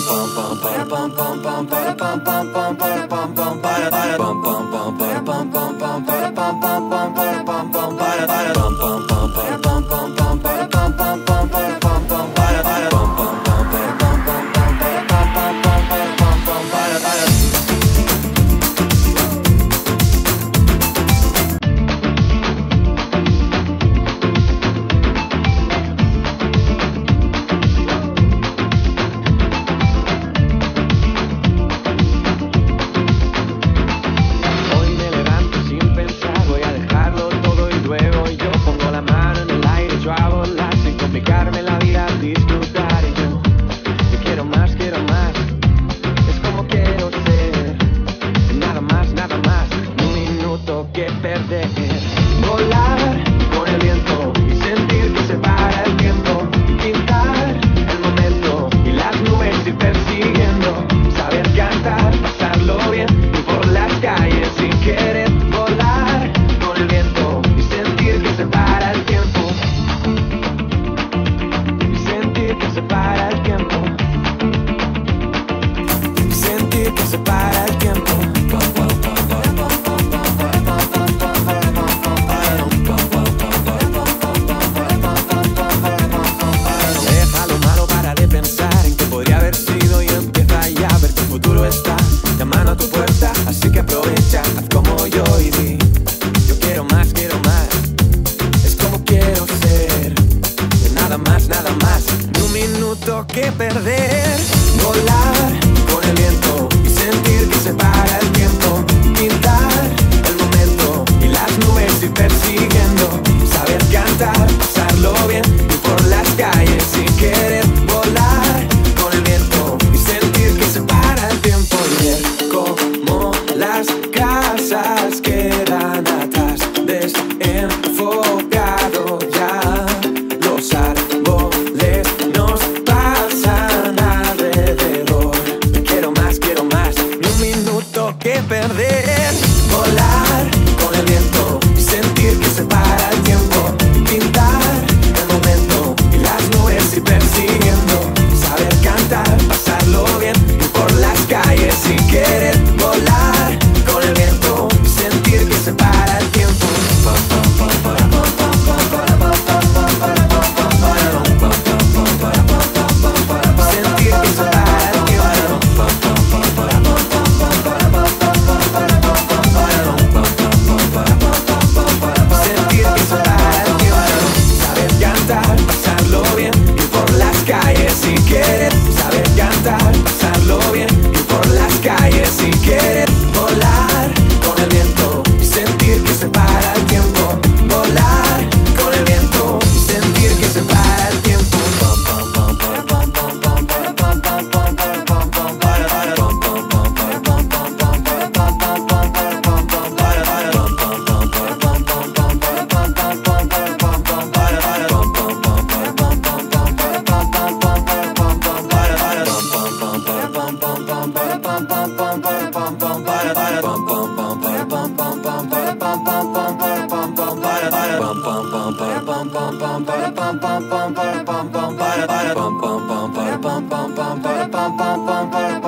Que perder, volar con el viento y sentir que se para el tiempo, pintar el momento y las nubes ir persiguiendo, saber cantar, pasarlo bien, ir por las calles sin querer, volar con el viento y sentir que se para el tiempo y ver cómo las casas quedan atrás, desenfocado ya, los árboles nos que perder, volar con el viento y sentir que se para el tiempo, pintar el momento y las nubes ir persiguiendo, saber cantar, pasarlo bien, ir por las calles sin querer, volar con el viento y sentir que se para el tiempo. Para